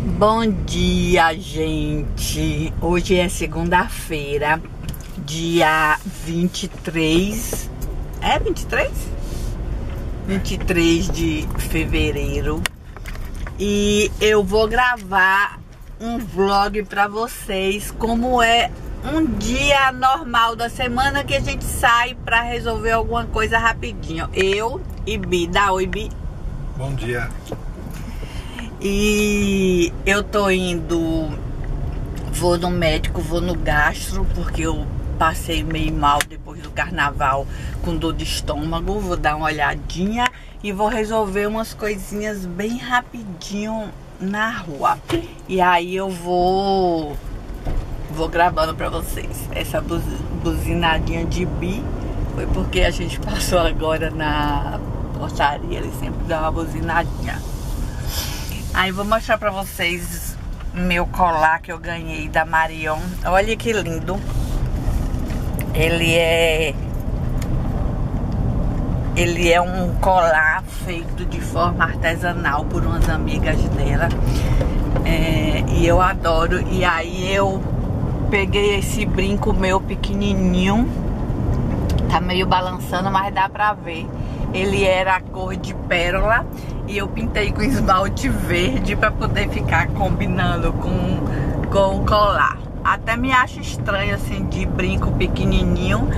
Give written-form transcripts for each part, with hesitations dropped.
Bom dia, gente. Hoje é segunda-feira, dia 23. É 23? 23 de fevereiro. E eu vou gravar um vlog pra vocês, como é um dia normal da semana que a gente sai pra resolver alguma coisa rapidinho. Eu e Bi. Dá oi, Bi. Bom dia. E eu tô indo, vou no médico, vou no gastro, porque eu passei meio mal depois do carnaval com dor de estômago. Vou dar uma olhadinha e vou resolver umas coisinhas bem rapidinho na rua. E aí eu vou gravando pra vocês. Essa buzinadinha de Bi foi porque a gente passou agora na portaria, ele sempre dá uma buzinadinha. Aí vou mostrar pra vocês meu colar que eu ganhei da Marion. Olha que lindo. Ele é um colar feito de forma artesanal por umas amigas dela. E eu adoro. E aí eu peguei esse brinco meu pequenininho. Tá meio balançando, mas dá pra ver. Ele era a cor de pérola e eu pintei com esmalte verde pra poder ficar combinando com o colar. Até me acho estranho assim de brinco pequenininho,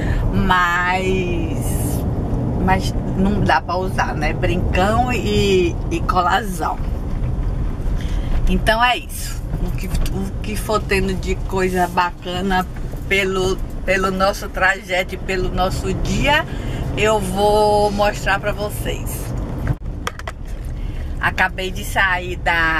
mas não dá pra usar, né? Brincão e colarzão. Então é isso. O que for tendo de coisa bacana pelo nosso trajeto e pelo nosso dia, eu vou mostrar pra vocês. Acabei de sair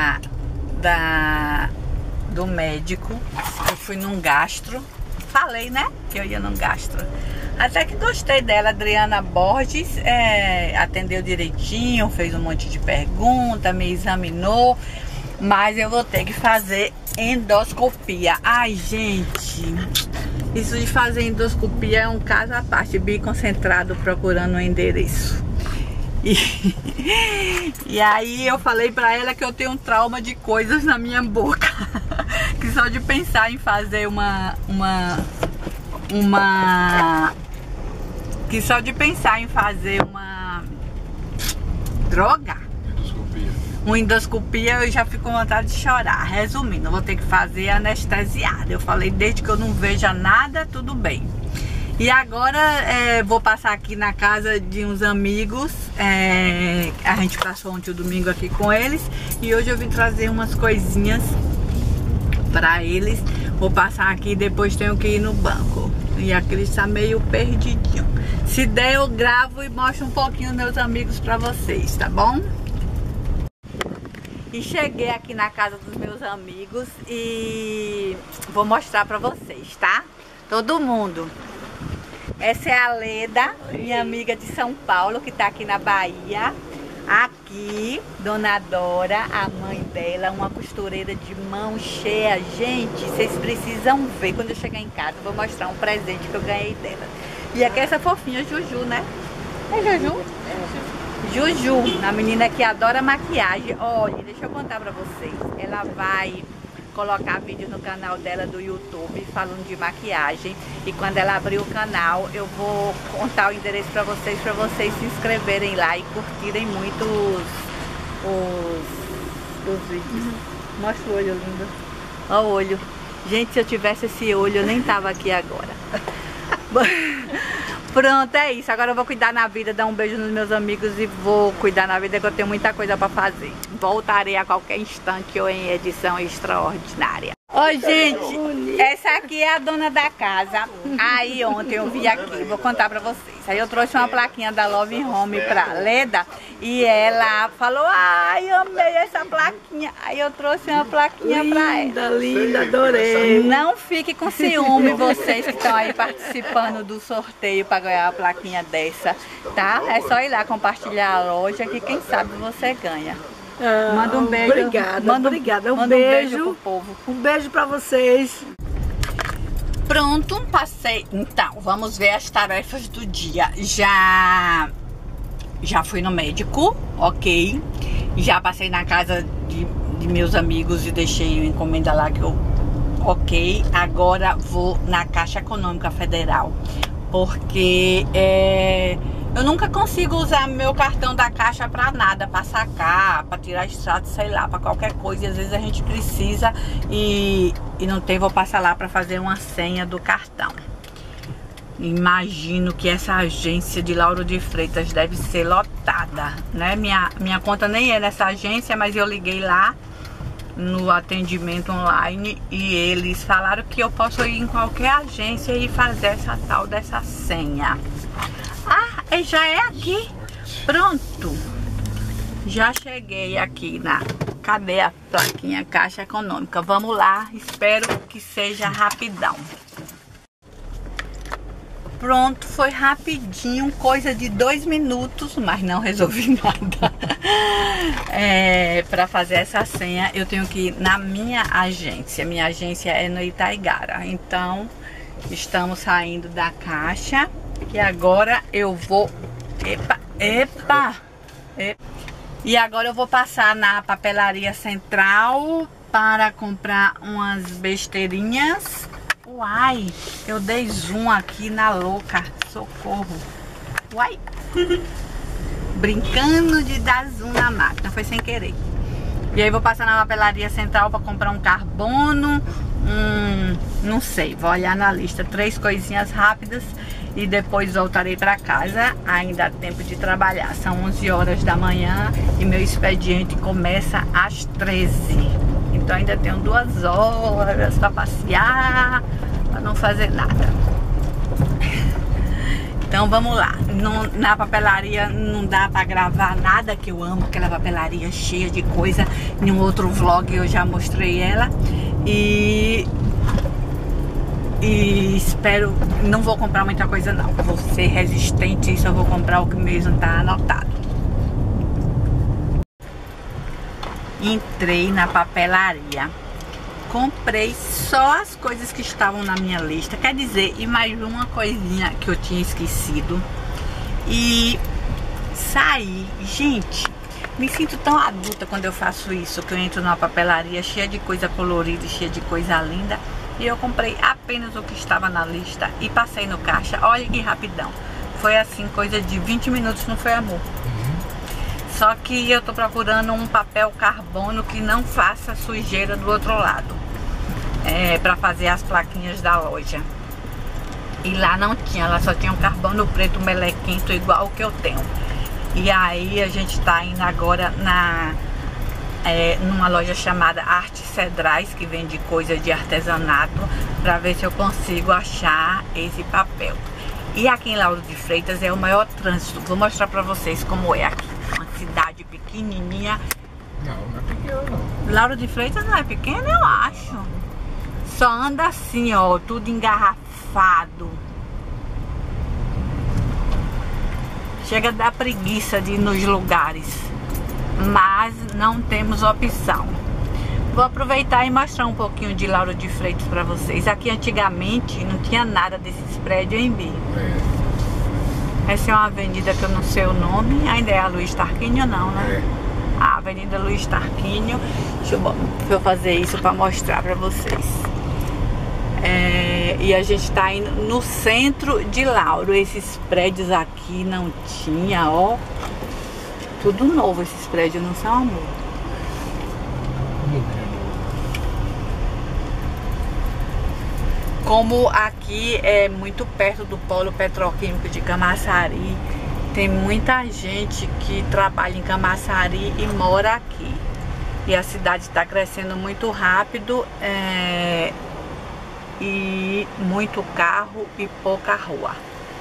do médico. Eu fui num gastro. Falei, né? Que eu ia num gastro. Até que gostei dela. Adriana Borges atendeu direitinho, fez um monte de perguntas, me examinou. Mas eu vou ter que fazer endoscopia. Ai, gente, isso de fazer endoscopia é um caso à parte. Bi concentrado procurando um endereço. E aí eu falei pra ela que eu tenho um trauma de coisas na minha boca. Que só de pensar em fazer que só de pensar em fazer uma droga, uma endoscopia, eu já fico com vontade de chorar. Resumindo, eu vou ter que fazer anestesiada. Eu falei, desde que eu não veja nada, tudo bem. E agora vou passar aqui na casa de uns amigos. A gente passou ontem o domingo aqui com eles. E hoje eu vim trazer umas coisinhas pra eles. Vou passar aqui e depois tenho que ir no banco. E aqui ele está meio perdidinho. Se der, eu gravo e mostro um pouquinho dos meus amigos pra vocês, tá bom? E cheguei aqui na casa dos meus amigos e vou mostrar pra vocês, tá? Todo mundo. Essa é a Leda, minha amiga de São Paulo, que tá aqui na Bahia. Aqui, Dona Dora, a mãe dela, uma costureira de mão cheia. Gente, vocês precisam ver. Quando eu chegar em casa, eu vou mostrar um presente que eu ganhei dela. E aqui é essa fofinha Juju, né? É Juju? Juju, a menina que adora maquiagem. Olha, deixa eu contar pra vocês. Ela vai colocar vídeo no canal dela do YouTube falando de maquiagem. E quando ela abrir o canal, eu vou contar o endereço pra vocês se inscreverem lá e curtirem muito os vídeos. Mostra o olho lindo. Olha o olho. Gente, se eu tivesse esse olho, eu nem tava aqui agora. Pronto, é isso. Agora eu vou cuidar na vida, dar um beijo nos meus amigos e vou cuidar na vida, que eu tenho muita coisa pra fazer. Voltarei a qualquer instante ou em edição extraordinária. Oi, gente, essa aqui é a dona da casa. Aí ontem eu vi aqui, vou contar pra vocês. Aí eu trouxe uma plaquinha da Love Home pra Leda e ela falou, ai, amei essa plaquinha. Aí eu trouxe uma plaquinha pra ela. Linda, linda, adorei. Não fique com ciúme, vocês que estão aí participando do sorteio pra ganhar uma plaquinha dessa, tá? É só ir lá compartilhar a loja que quem sabe você ganha. Manda um beijo. Obrigada, obrigada. Manda um beijo pro povo. Um beijo pra vocês. Pronto, passei. Então, vamos ver as tarefas do dia. Já fui no médico, ok. Já passei na casa de meus amigos e deixei a encomenda lá que eu... Ok, agora vou na Caixa Econômica Federal, porque eu nunca consigo usar meu cartão da Caixa para nada, para sacar, para tirar extrato, sei lá, para qualquer coisa. E às vezes a gente precisa e não tem, vou passar lá para fazer uma senha do cartão. Imagino que essa agência de Lauro de Freitas deve ser lotada, né? Minha conta nem é nessa agência, mas eu liguei lá no atendimento online e eles falaram que eu posso ir em qualquer agência e fazer essa tal dessa senha. Ah, já é aqui. Pronto. Já cheguei aqui na... Cadê a plaquinha Caixa Econômica? Vamos lá, espero que seja rapidão. Pronto, foi rapidinho, coisa de 2 minutos, mas não resolvi nada. Para fazer essa senha, eu tenho que ir na minha agência. Minha agência é no Itaigara. Então, estamos saindo da caixa e agora eu vou... Epa! E agora eu vou passar na papelaria central para comprar umas besteirinhas. Uai, eu dei zoom aqui na louca, socorro. Uai, brincando de dar zoom na máquina, foi sem querer. E aí vou passar na papelaria central para comprar um carbono, não sei, vou olhar na lista, 3 coisinhas rápidas e depois voltarei para casa. Ainda há tempo de trabalhar, são 11 horas da manhã e meu expediente começa às 13. Então ainda tenho 2 horas para passear, para não fazer nada. Então vamos lá. Na papelaria não dá para gravar nada, que eu amo aquela papelaria cheia de coisa. Em um outro vlog eu já mostrei ela. E espero, não vou comprar muita coisa não. Vou ser resistente e só vou comprar o que mesmo tá anotado. Entrei na papelaria, comprei só as coisas que estavam na minha lista, quer dizer, e mais uma coisinha que eu tinha esquecido, e saí. Gente, me sinto tão adulta quando eu faço isso, que eu entro numa papelaria cheia de coisa colorida, cheia de coisa linda, e eu comprei apenas o que estava na lista e passei no caixa. Olha que rapidão, foi assim, coisa de 20 minutos, não foi, amor? Só que eu tô procurando um papel carbono que não faça sujeira do outro lado, para fazer as plaquinhas da loja. E lá não tinha, lá só tinha um carbono preto melequento igual o que eu tenho. E aí a gente tá indo agora numa loja chamada Arte Cedrais, que vende coisa de artesanato, para ver se eu consigo achar esse papel. E aqui em Lauro de Freitas é o maior trânsito. Vou mostrar para vocês como é aqui. Uma cidade pequenininha. Não, não é pequeno não. Lauro de Freitas não é pequeno, eu acho. Só anda assim, ó, tudo engarrafado. Chega a dar preguiça de ir nos lugares, mas não temos opção. Vou aproveitar e mostrar um pouquinho de Lauro de Freitas para vocês. Aqui antigamente não tinha nada desses prédios em Bi. Essa é uma avenida que eu não sei o nome. Ainda é a Luiz Tarquínio, não, né? A Avenida Luiz Tarquínio. Deixa eu fazer isso para mostrar para vocês. E a gente tá indo no centro de Lauro. Esses prédios aqui não tinha, ó. Tudo novo esses prédios, não são, amor? Como aqui é muito perto do polo petroquímico de Camaçari, tem muita gente que trabalha em Camaçari e mora aqui. E a cidade está crescendo muito rápido, e muito carro e pouca rua.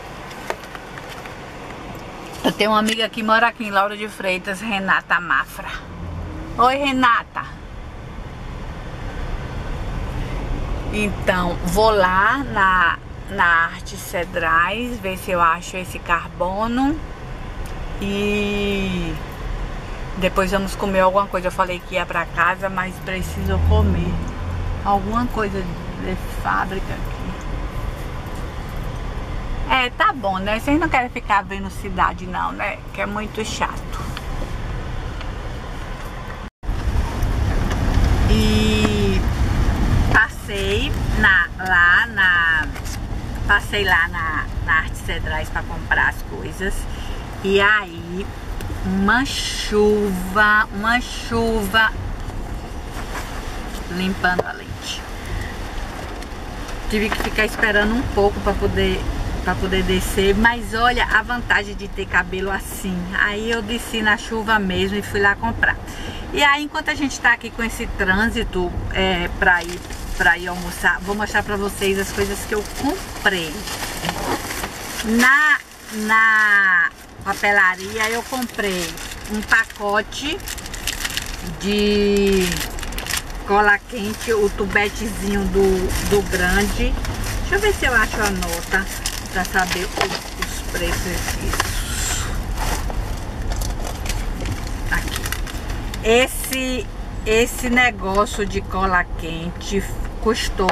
Eu tenho uma amiga que mora aqui em Lauro de Freitas, Renata Mafra. Oi, Renata. Então, vou lá na Arte Cedrais, ver se eu acho esse carbono. E depois vamos comer alguma coisa. Eu falei que ia pra casa, mas preciso comer alguma coisa de fábrica aqui. Tá bom, né? Vocês não querem ficar vendo cidade não, né? Que é muito chato. passei lá na Arte Cedrais para comprar as coisas. E aí, uma chuva limpando a lente. Tive que ficar esperando um pouco para poder descer, mas olha a vantagem de ter cabelo assim. Aí eu desci na chuva mesmo e fui lá comprar. E aí, enquanto a gente tá aqui com esse trânsito pra ir almoçar, vou mostrar pra vocês as coisas que eu comprei. Na papelaria eu comprei um pacote de cola quente, o tubetezinho do grande. Deixa eu ver se eu acho a nota pra saber os preços disso. Aqui. Esse negócio de cola quente custou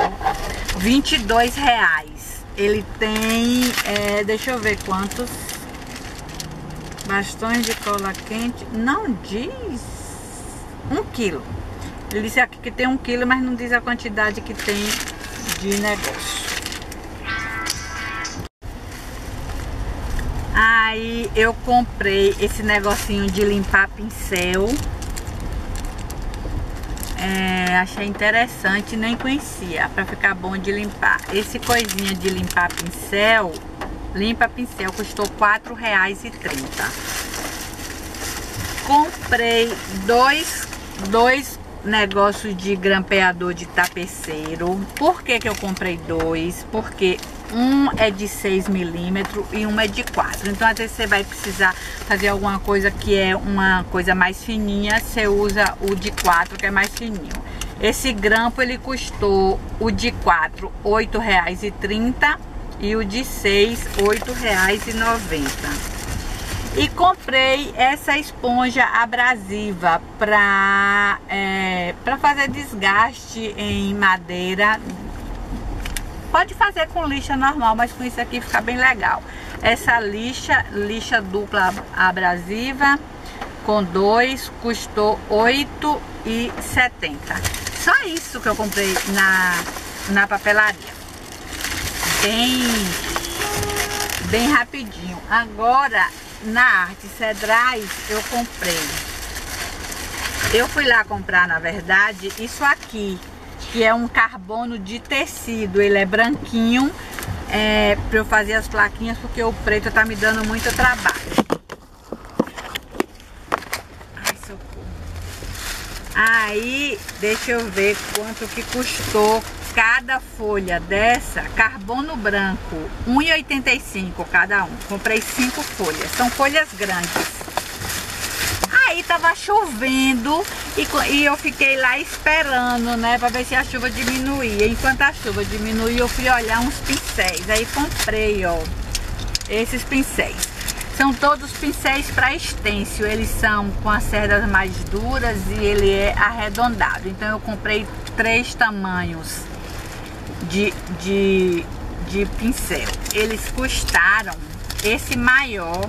R$22. Ele tem, deixa eu ver quantos bastões de cola quente. Não diz 1 quilo. Ele disse aqui que tem 1 quilo, mas não diz a quantidade que tem de negócio. Aí eu comprei esse negocinho de limpar pincel. Achei interessante, nem conhecia, para ficar bom de limpar. Esse coisinha de limpar pincel, limpa pincel, custou R$4,30. Comprei dois negócios de grampeador de tapeceiro. Por que que eu comprei dois? Porque um é de 6 milímetros e um é de 4. Então às vezes você vai precisar fazer alguma coisa que é uma coisa mais fininha, você usa o de 4 que é mais fininho. Esse grampo ele custou, o de 4 R$8,30 e o de 6 R$8,90. E comprei essa esponja abrasiva para fazer desgaste em madeira. Pode fazer com lixa normal, mas com isso aqui fica bem legal. Essa lixa dupla abrasiva com 2 custou R$8,70. Só isso que eu comprei na papelaria. Bem rapidinho. Agora na Arte Cedrais eu comprei. Eu fui lá comprar, na verdade, isso aqui, que é um carbono de tecido. Ele é branquinho, para eu fazer as plaquinhas, porque o preto tá me dando muito trabalho. Ai, socorro. Aí, deixa eu ver quanto que custou cada folha dessa. Carbono branco, R$1,85 cada um. Comprei 5 folhas, são folhas grandes. Aí tava chovendo e eu fiquei lá esperando, né, pra ver se a chuva diminuía. Enquanto a chuva diminuía, eu fui olhar uns pincéis. Aí comprei, ó, esses pincéis. São todos pincéis para stencil. Eles são com as cerdas mais duras e ele é arredondado. Então eu comprei 3 tamanhos de pincel. Eles custaram, esse maior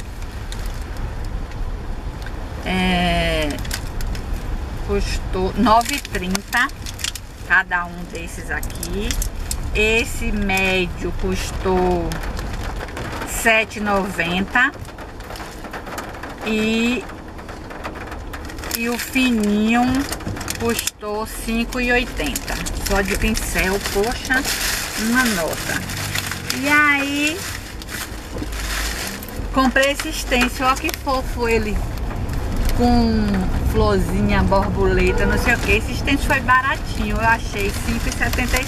custou R$9,30 cada um desses aqui. Esse médio custou R$7,90 e o fininho custou R$5,80. Só de pincel, poxa, uma nota. E aí comprei esse stencil, olha que fofo ele, com florzinha, borboleta, não sei o que. Esse stencil foi baratinho, eu achei R$5,75.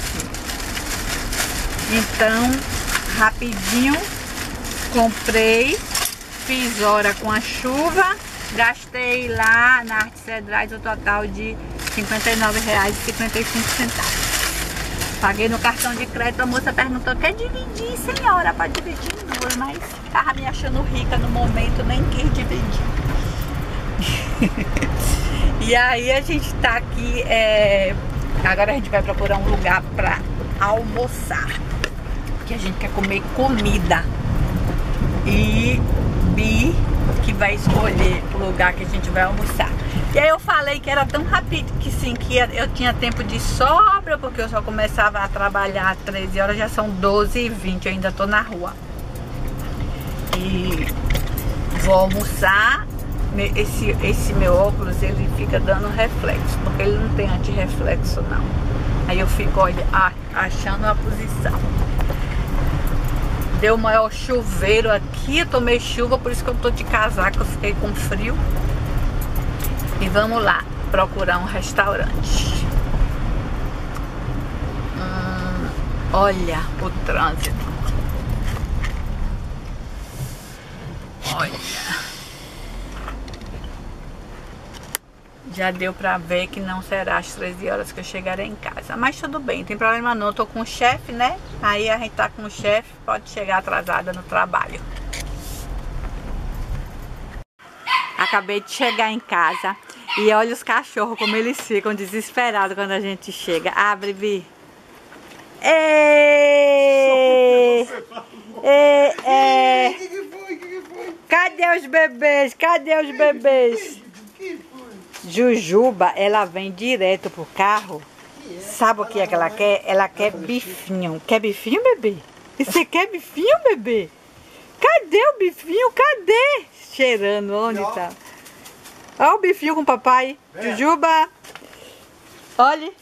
Então, rapidinho, comprei, fiz hora com a chuva, gastei lá na Arte Cedrais o total de R$59,55. Paguei no cartão de crédito. A moça perguntou: quer dividir, senhora? Pode dividir em 2, mas tava me achando rica no momento, nem quis dividir. E aí a gente tá aqui, agora a gente vai procurar um lugar pra almoçar, que a gente quer comer comida. E Bi que vai escolher o lugar que a gente vai almoçar. E aí eu falei que era tão rápido, que sim, que eu tinha tempo de sobra, porque eu só começava a trabalhar às 13 horas, já são 12h20, eu ainda tô na rua. E vou almoçar. Esse meu óculos, ele fica dando reflexo, porque ele não tem anti-reflexo não. Aí eu fico, olha, achando a posição. Deu o maior chuveiro aqui, eu tomei chuva, por isso que eu tô de casaco, eu fiquei com frio. E vamos lá, procurar um restaurante. Olha o trânsito. Olha. Já deu pra ver que não será às 13 horas que eu chegarei em casa. Mas tudo bem, não tem problema não. Eu tô com o chefe, né? Aí a gente tá com o chefe, pode chegar atrasada no trabalho. Acabei de chegar em casa. E olha os cachorros como eles ficam desesperados quando a gente chega. Abre, Bi. Cadê os bebês? Cadê os bebês? Jujuba, ela vem direto pro carro. Sabe o que é que ela quer? Ela quer bifinho. Quer bifinho, bebê? E você quer bifinho, bebê? Cadê o bifinho? Cadê? Cheirando, onde tá? Olha o bifinho com o papai. Jujuba. Olha.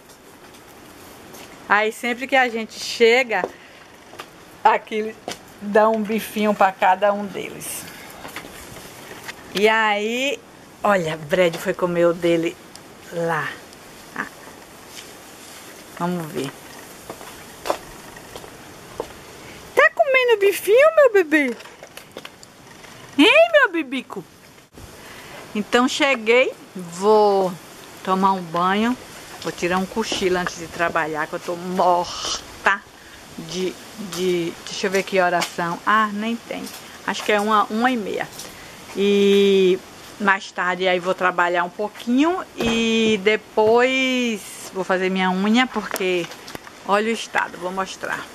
Aí sempre que a gente chega, aqui dá um bifinho para cada um deles. E aí, olha, Brad foi comer o dele lá. Vamos ver. Tá comendo bifinho, meu bebê? Hein, meu bibico? Então cheguei, vou tomar um banho, vou tirar um cochilo antes de trabalhar, que eu tô morta deixa eu ver que horas são. Ah, nem tem. Acho que é 1h30. E mais tarde aí vou trabalhar um pouquinho e depois vou fazer minha unha, porque olha o estado, vou mostrar.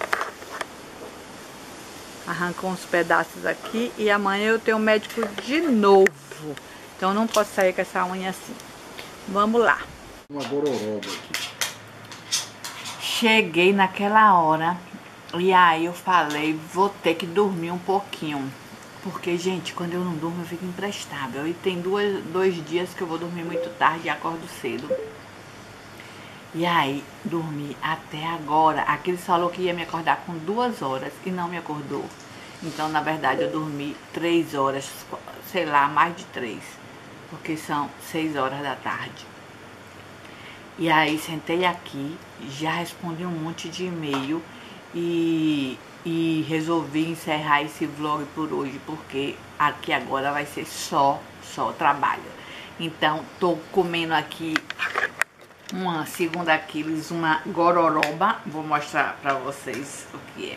Arrancou uns pedaços aqui e amanhã eu tenho médico de novo. Então não posso sair com essa unha assim. Vamos lá. Uma gororoba aqui. Cheguei naquela hora e aí eu falei, vou ter que dormir um pouquinho. Porque, gente, quando eu não durmo eu fico imprestável. E tem dois dias que eu vou dormir muito tarde e acordo cedo. E aí, dormi até agora. Aquiles falou que ia me acordar com 2 horas e não me acordou. Então, na verdade, eu dormi 3 horas, sei lá, mais de 3. Porque são 6 horas da tarde. E aí, sentei aqui, já respondi um monte de e-mail e resolvi encerrar esse vlog por hoje, porque aqui agora vai ser só trabalho. Então, tô comendo aqui uma, segundo Aquiles, uma gororoba. Vou mostrar pra vocês o que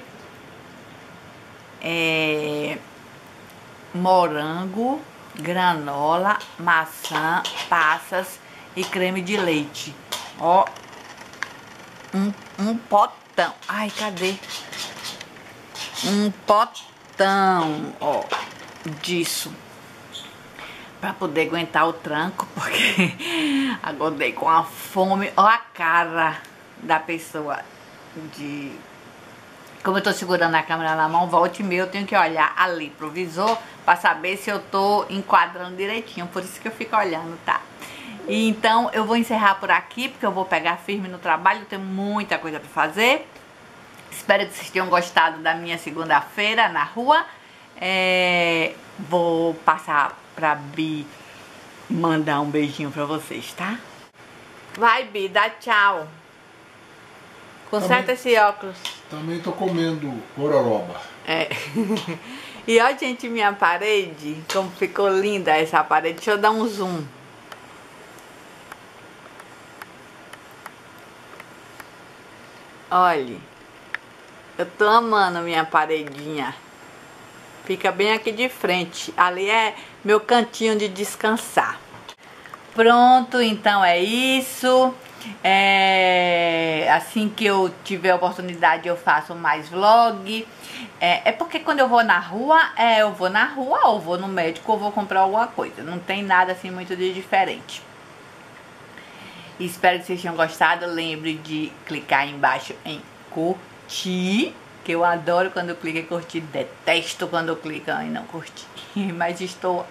é. Morango, granola, maçã, passas e creme de leite. Ó, um potão. Ai, cadê? Um potão, ó, disso. Pra poder aguentar o tranco, porque acordei com a fome. Ó a cara da pessoa de... Como eu tô segurando a câmera na mão, volta e meia eu tenho que olhar ali pro visor pra saber se eu tô enquadrando direitinho. Por isso que eu fico olhando, tá? E então eu vou encerrar por aqui, porque eu vou pegar firme no trabalho. Tem muita coisa pra fazer. Espero que vocês tenham gostado da minha segunda-feira na rua. Vou passar pra Bi mandar um beijinho pra vocês, tá? Vai, Bi, dá tchau. Conserta esse óculos. Também tô comendo gororoba. E olha, gente, minha parede, como ficou linda essa parede. Deixa eu dar um zoom. Olha, eu tô amando minha paredinha. Fica bem aqui de frente. Ali é meu cantinho de descansar. Pronto, então é isso. Assim que eu tiver oportunidade eu faço mais vlog. Porque quando eu vou na rua, ou vou no médico ou vou comprar alguma coisa. Não tem nada assim muito de diferente. Espero que vocês tenham gostado. Lembre de clicar aí embaixo em curtir, que eu adoro quando clica em curtir. Detesto quando clica em não curtir. Mas estou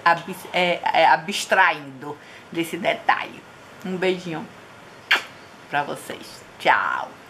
abstraindo desse detalhe. Um beijinho pra vocês. Tchau!